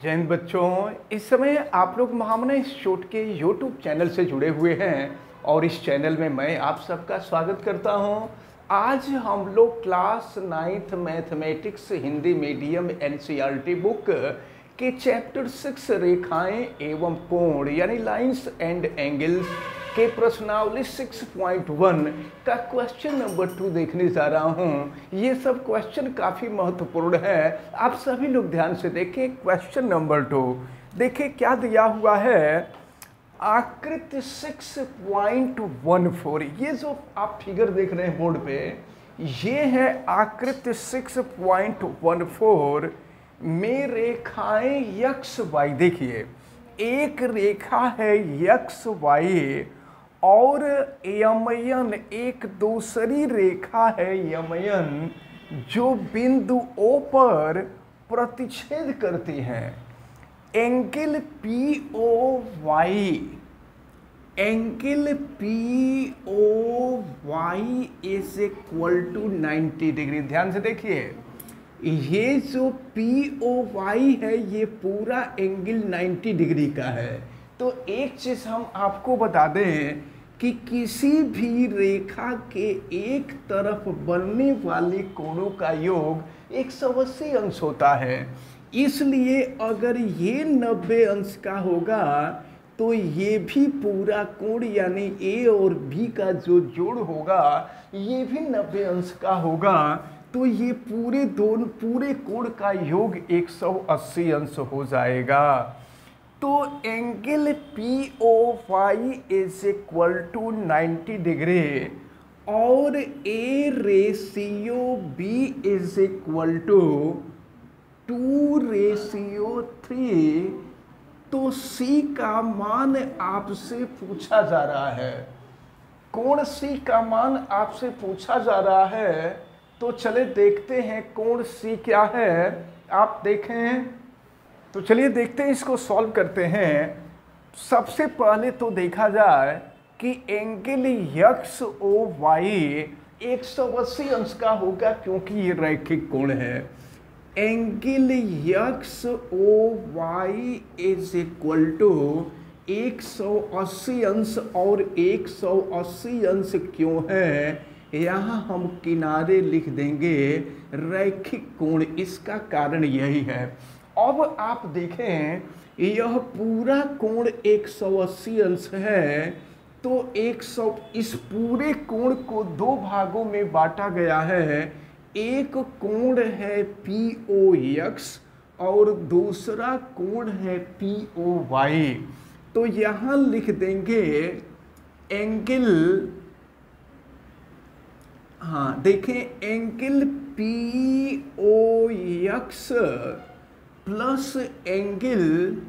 जय हिंद बच्चों। इस समय आप लोग महामना इंस्टीट्यूट के यूट्यूब चैनल से जुड़े हुए हैं और इस चैनल में मैं आप सबका स्वागत करता हूं। आज हम लोग class 9th mathematics Hindi medium NCERT book के चैप्टर 6 रेखाएं एवं कोण यानी लाइंस एंड एंगल्स के प्रश्नावली 6.1 का क्वेश्चन नंबर 2 देखने जा रहा हूं। ये सब क्वेश्चन काफ़ी महत्वपूर्ण है, आप सभी लोग ध्यान से देखें। क्वेश्चन नंबर 2 देखिए क्या दिया हुआ है। आकृति 6.14, ये जो आप फिगर देख रहे हैं बोर्ड पे, ये है आकृति 6.14 में रेखाएं यक्स वाई। देखिए एक रेखा है यक्स वाई और यमयन एक दूसरी रेखा है यमयन जो बिंदु O पर प्रतिच्छेद करती हैं। Angle POY is equal to 90 degree. ध्यान से देखिए, ये जो POY है ये पूरा एंगल 90 डिग्री का है। तो एक चीज हम आपको बता दें कि किसी भी रेखा के एक तरफ बनने वाले कोणों का योग 180 अंश होता है। इसलिए अगर ये 90 अंश का होगा तो ये भी पूरा कोण यानी A और B का जो जोड़ होगा ये भी 90 अंश का होगा। तो ये पूरे कोण का योग 180 अंश हो जाएगा। तो angle POY is equal to 90 degree और A ratio B is equal to 2:3। तो C का मान आपसे पूछा जा रहा है, कोण C का मान आपसे पूछा जा रहा है। तो चले देखते हैं कोण C क्या है। आप देखें तो चलिए देखते हैं, इसको सॉल्व करते हैं। सबसे पहले तो देखा जाए कि एंगल XOY 180 अंश का होगा क्योंकि ये रैखिक कोण है। Angle XOY is equal to 180 अंश और 180 अंश क्यों है, यहाँ हम किनारे लिख देंगे रैखिक कोण। इसका कारण यही है। अब आप देखें यह पूरा कोण 180 अंश है। तो इस पूरे कोण को दो भागों में बांटा गया है। एक कोण है POX और दूसरा कोण है POY। तो यहाँ लिख देंगे एंगल, देखें angle POX plus angle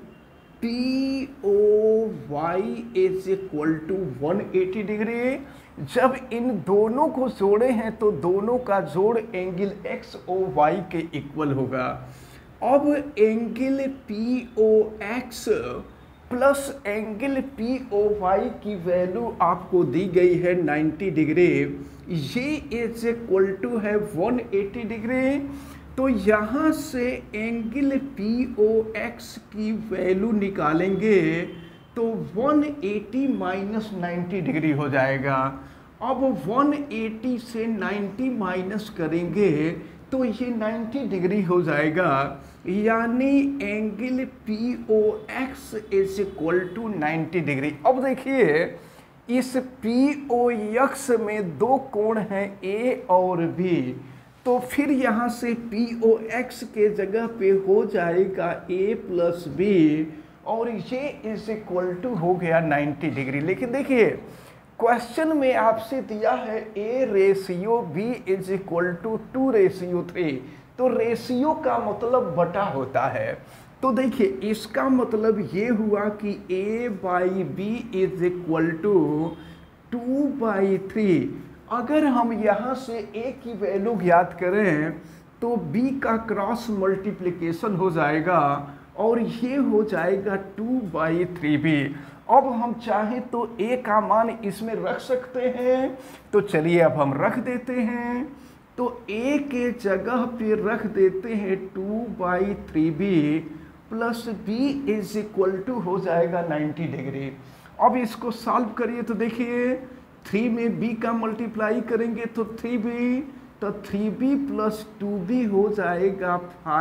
POY is equal to 180 degree. जब इन दोनों को जोड़े हैं तो दोनों का जोड़ एंगल XOY के इक्वल होगा। अब angle POX plus angle POY की वैल्यू आपको दी गई है 90 डिग्री। ये इज इक्वल टू है 180 डिग्री। तो यहाँ से एंगल POX की वैल्यू निकालेंगे तो 180 माइनस 90 डिग्री हो जाएगा। अब 180 से 90 माइनस करेंगे तो ये 90 डिग्री हो जाएगा, यानी angle POX is equal to 90 degree. अब देखिए इस POX में दो कोण हैं A और B। तो फिर यहाँ से POX के जगह पे हो जाएगा A प्लस B और ये इज इक्वल टू हो गया 90 डिग्री। लेकिन देखिए क्वेश्चन में आपसे दिया है A ratio B is equal to 2:3। तो रेशियो का मतलब बटा होता है। तो देखिए इसका मतलब ये हुआ कि A/B इज इक्वल टू 2/3। अगर हम यहाँ से A की वैल्यू ज्ञात करें तो B का क्रॉस मल्टीप्लिकेशन हो जाएगा और ये हो जाएगा 2/3B। अब हम चाहें तो A का मान इसमें रख सकते हैं। तो चलिए अब हम रख देते हैं। तो A के जगह पे रख देते हैं 2/3B plus B is equal to हो जाएगा 90 डिग्री। अब इसको सॉल्व करिए तो देखिए 3 में b का मल्टीप्लाई करेंगे तो 3b, तो 3b प्लस 2b हो जाएगा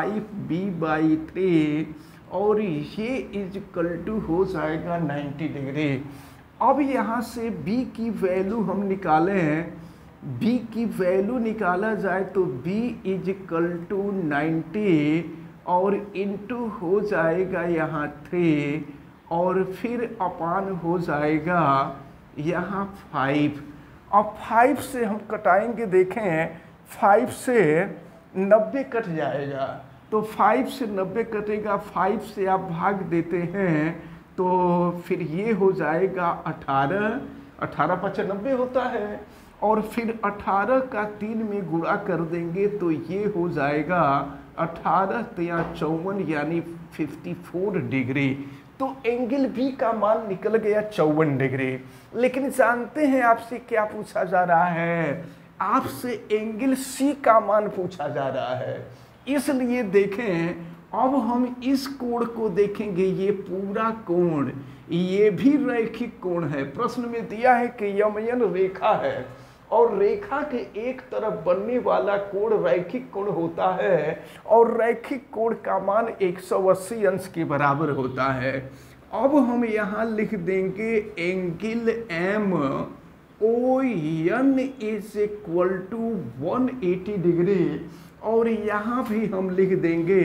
5b/3 और ये इज इक्वल टू हो जाएगा 90 डिग्री। अब यहाँ से b की वैल्यू हम निकालें हैं, b की वैल्यू निकाला जाए तो b इज इक्वल टू 90 और इनटू हो जाएगा यहाँ 3 और फिर अपान हो जाएगा यहाँ 5। अब 5 से हम कटाएंगे, देखें 5 से 90 कट जाएगा, तो 5 से 90 कटेगा, 5 से आप भाग देते हैं तो फिर ये हो जाएगा 18, 18 × 5 90 होता है, और फिर 18 का 3 में गुणा कर देंगे तो ये हो जाएगा 18 × 54 यानी 54 डिग्री। तो एंगल बी का मान निकल गया 54 डिग्री। लेकिन जानते हैं आपसे क्या पूछा जा रहा है? आपसे एंगल सी का मान पूछा जा रहा है। इसलिए देखें अब हम इस कोण को देखेंगे, ये पूरा कोण ये भी रैखिक कोण है। प्रश्न में दिया है कि यमयन रेखा है और रेखा के एक तरफ बनने वाला कोण रैखिक कोण होता है और रैखिक कोण का मान 180 अंश के बराबर होता है। अब हम यहाँ लिख देंगे angle M O N is equal to 180 degree और यहाँ भी हम लिख देंगे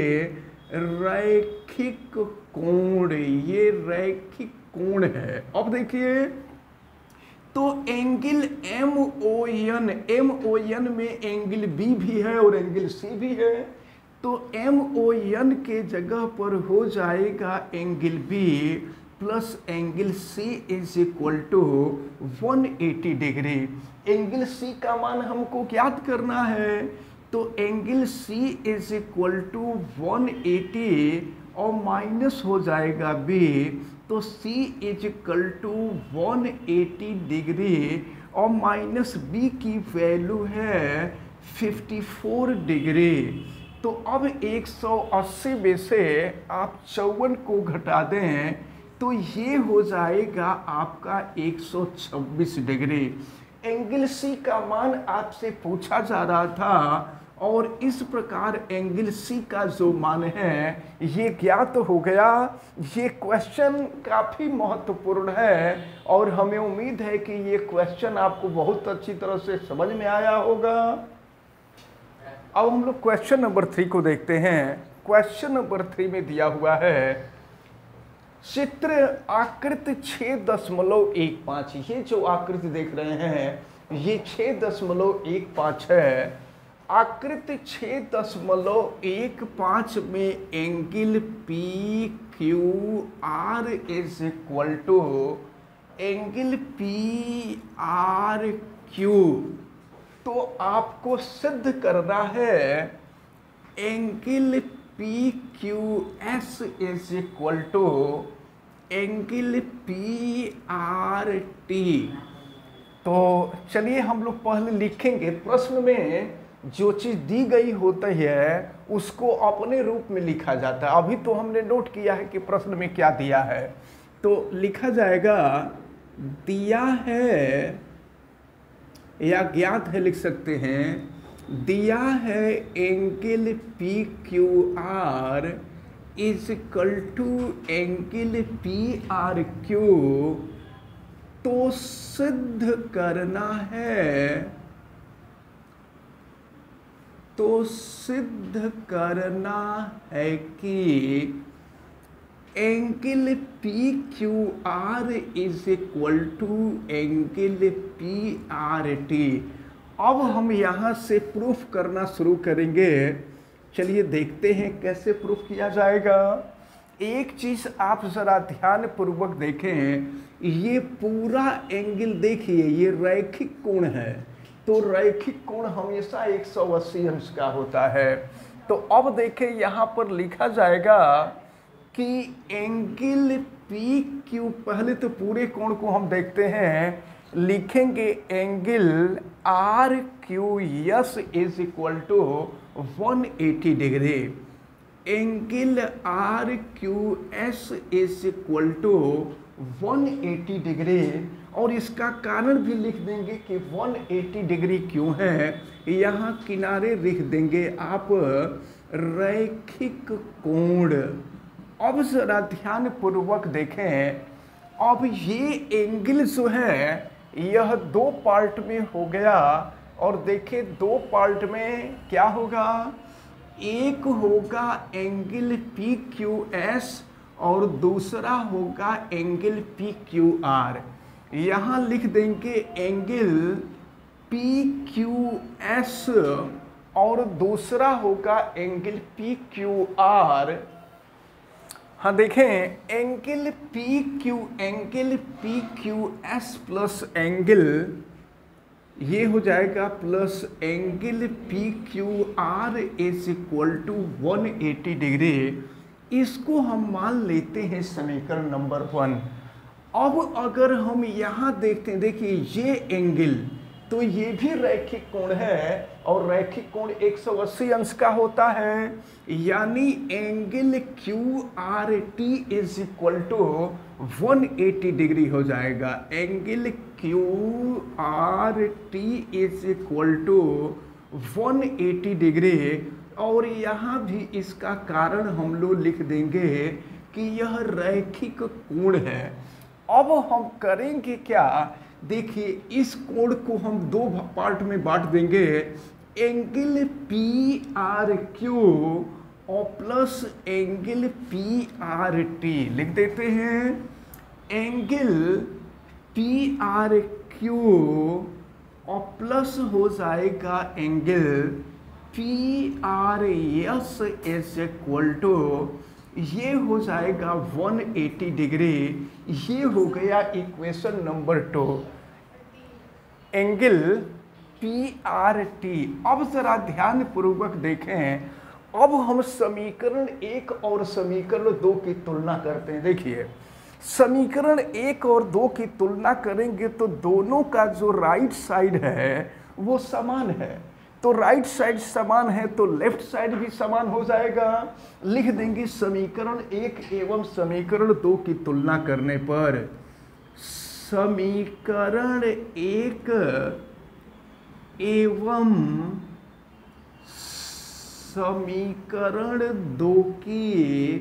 रैखिक कोण, ये रैखिक कोण है। अब देखिए तो एंगल एम ओ एन में एंगल बी भी है और एंगल सी भी है, तो एम ओ एन के जगह पर हो जाएगा angle B plus angle C is equal to 180 degree. Angle C का मान हमको ज्ञात करना है, तो angle C is equal to 180 और माइनस हो जाएगा बी, तो C is equal to 180 degree और माइनस बी की वैल्यू है 54 डिग्री। तो अब 180 में से आप 54 को घटा दें तो ये हो जाएगा आपका 126 डिग्री। एंगल सी का मान आपसे पूछा जा रहा था और इस प्रकार एंगल सी का जो मान है ये ज्ञात हो गया। ये क्वेश्चन काफ़ी महत्वपूर्ण है और हमें उम्मीद है कि ये क्वेश्चन आपको बहुत अच्छी तरह से समझ में आया होगा। अब हम लोग क्वेश्चन नंबर 3 को देखते हैं। क्वेश्चन नंबर 3 में दिया हुआ है चित्र आकृति 6.15। ये जो आकृति देख रहे हैं ये 6.15 है। आकृति 6.15 में angle P Q R is equal to angle P R Q. तो आपको सिद्ध करना है angle P Q S is equal to angle P R T. तो चलिए हम लोग पहले लिखेंगे, प्रश्न में जो चीज़ दी गई होती है उसको अपने रूप में लिखा जाता है। अभी तो हमने नोट किया है कि प्रश्न में क्या दिया है, तो लिखा जाएगा दिया है या ज्ञात है लिख सकते हैं, दिया है angle P Q R is equal to angle P R Q. तो सिद्ध करना है, तो सिद्ध करना है कि angle P Q R is equal to angle P R T. अब हम यहाँ से प्रूफ करना शुरू करेंगे। चलिए देखते हैं कैसे प्रूफ किया जाएगा। एक चीज़ आप ज़रा ध्यान पूर्वक देखें, ये पूरा एंगल देखिए, ये रैखिक कोण है, तो रैखिक कोण हमेशा 180 अंश का होता है। तो अब देखें यहाँ पर लिखा जाएगा कि एंगल पी क्यू, पहले तो पूरे कोण को हम देखते हैं, लिखेंगे angle R Q S is equal to 180 degree. Angle R Q S is equal to 180 degree, और इसका कारण भी लिख देंगे कि 180 डिग्री क्यों है। यहाँ किनारे लिख देंगे आप रैखिक कोण। अब जरा ध्यान पूर्वक देखें, अब ये एंगल जो है यह दो पार्ट में हो गया, और देखें दो पार्ट में क्या होगा, एक होगा एंगल पी क्यू एस और दूसरा होगा एंगल पी क्यू आर। यहाँ लिख देंगे एंगल पी क्यू एस और दूसरा होगा एंगल पी क्यू आर। हाँ देखें, angle P Q S plus angle ये हो जाएगा plus angle P Q R is equal to 180 degree. इसको हम मान लेते हैं समीकरण नंबर 1। अब अगर हम यहाँ देखते हैं, देखिए ये एंगल तो ये भी रैखिक कोण है, और रैखिक कोण 180 अंश का होता है, यानी angle Q R T is equal to 180 degree हो जाएगा। Angle Q R T is equal to 180 degree, और यहाँ भी इसका कारण हम लोग लिख देंगे कि यह रैखिक कोण है। अब हम करेंगे क्या, देखिए इस कोण को हम दो पार्ट में बांट देंगे, एंगल पी आर क्यू और plus angle P R T लिख देते हैं। एंगल पी आर क्यू और प्लस हो जाएगा angle P R S is equal to, ये हो जाएगा 180 डिग्री। ये हो गया equation number 2, angle P R T. अब जरा ध्यान पूर्वक देखें, अब हम समीकरण 1 और समीकरण 2 की तुलना करते हैं। देखिए समीकरण 1 और 2 की तुलना करेंगे तो दोनों का जो राइट साइड है वो समान है, तो राइट साइड समान है तो लेफ्ट साइड भी समान हो जाएगा। लिख देंगे समीकरण 1 एवं समीकरण 2 की तुलना करने पर समीकरण 1 एवं समीकरण 2 की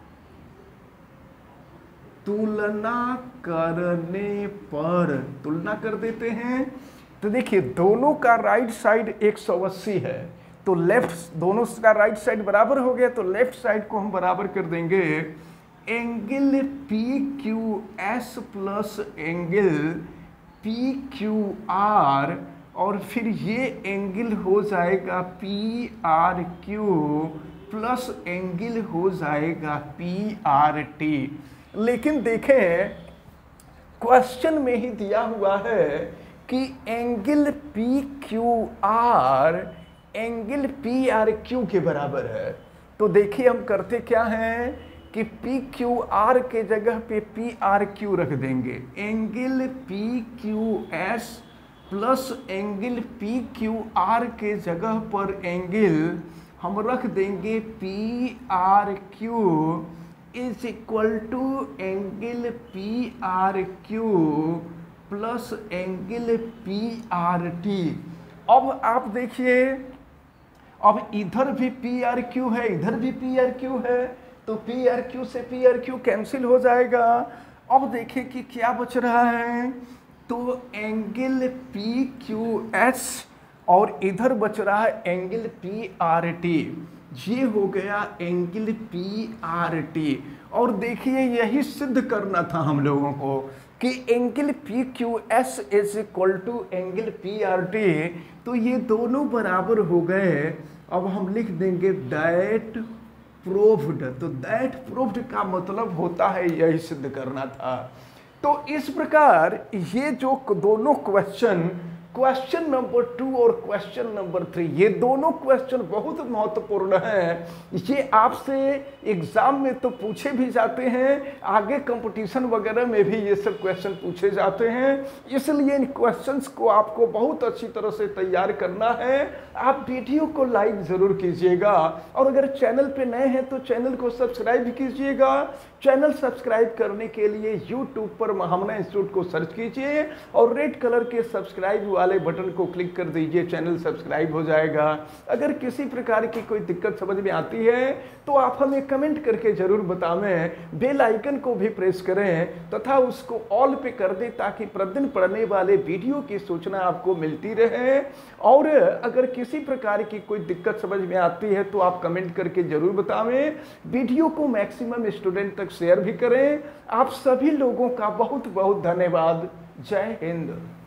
तुलना करने पर, तुलना कर देते हैं तो देखिए दोनों का राइट साइड 180 है, तो लेफ्ट दोनों का राइट साइड बराबर हो गया, तो लेफ्ट साइड को हम बराबर कर देंगे angle P Q S plus angle P Q R, और फिर ये एंगल हो जाएगा P R Q plus angle हो जाएगा पी आर टी। लेकिन देखें क्वेश्चन में ही दिया हुआ है कि angle P Q R angle P R Q के बराबर है। तो देखिए हम करते क्या हैं कि पी क्यू आर के जगह पे पी आर क्यू रख देंगे, angle P Q S plus angle P Q R के जगह पर एंगल हम रख देंगे P R Q is equal to angle P R Q plus angle P R T. अब आप देखिए, अब इधर भी पी आर क्यू है, इधर भी पी आर क्यू है, तो पी आर क्यू से पी आर क्यू कैंसिल हो जाएगा। अब देखिए कि क्या बच रहा है, तो एंगल पी क्यू एस और इधर बच रहा है एंगल पी आर टी। ये हो गया एंगल पी आर टी। और देखिए यही सिद्ध करना था हम लोगों को कि angle P Q S is equal to angle P R T, तो ये दोनों बराबर हो गए। अब हम लिख देंगे दैट प्रूव्ड, तो दैट प्रूव्ड का मतलब होता है यही सिद्ध करना था। तो इस प्रकार ये जो दोनों क्वेश्चन क्वेश्चन नंबर 2 और क्वेश्चन नंबर 3, ये दोनों क्वेश्चन बहुत महत्वपूर्ण हैं। ये आपसे एग्जाम में तो पूछे भी जाते हैं, आगे कंपटीशन वगैरह में भी ये सब क्वेश्चन पूछे जाते हैं। इसलिए इन क्वेश्चंस को आपको बहुत अच्छी तरह से तैयार करना है। आप वीडियो को लाइक जरूर कीजिएगा और अगर चैनल पे नए हैं तो चैनल को सब्सक्राइब कीजिएगा। चैनल सब्सक्राइब करने के लिए यूट्यूब पर महामना इंस्टीट्यूट को सर्च कीजिए और रेड कलर के सब्सक्राइब वाले बटन को क्लिक कर दीजिए, चैनल सब्सक्राइब हो जाएगा। अगर किसी प्रकार की कोई दिक्कत समझ में आती है तो आप हमें कमेंट करके जरूर बतावें। बेल आइकन को भी प्रेस करें तथा उसको ऑल पे कर दें ताकि प्रतिदिन पढ़ने वाले वीडियो की सूचना आपको मिलती रहे। और अगर किसी प्रकार की कोई दिक्कत समझ में आती है तो आप कमेंट करके जरूर बतावें। वीडियो को मैक्सिमम स्टूडेंट तक शेयर भी करें। आप सभी लोगों का बहुत बहुत धन्यवाद। जय हिंद।